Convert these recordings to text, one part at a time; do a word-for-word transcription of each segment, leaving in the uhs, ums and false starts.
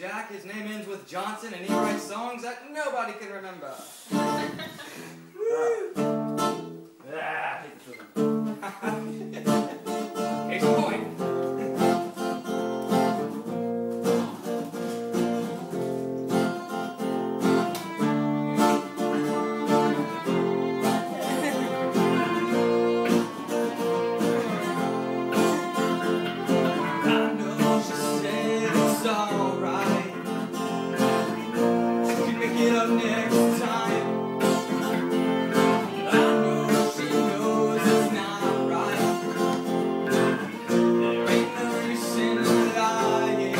Jack. His name ends with Johnson, and he writes songs that nobody can remember. Woo! Ah, I hate the children. Case in point. Next time, I know she knows it's not right. There ain't no use in lying.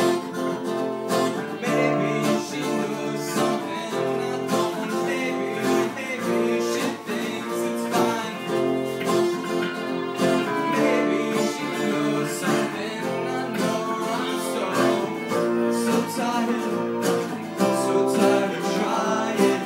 Maybe she knows something I don't. Maybe, maybe she thinks it's fine. Maybe she knows something I know. I'm so, so tired, so tired of trying.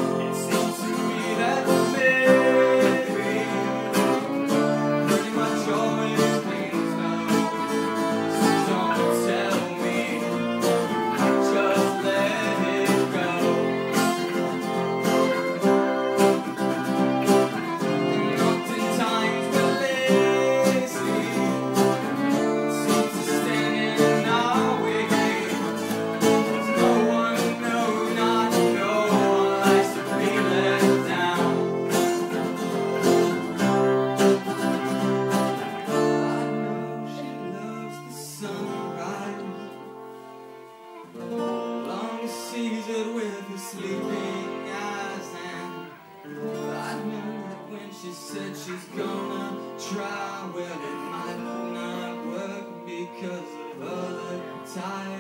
Sees it with her sleeping eyes, and I know that when she said she's gonna try, well, it might not work because of other ties.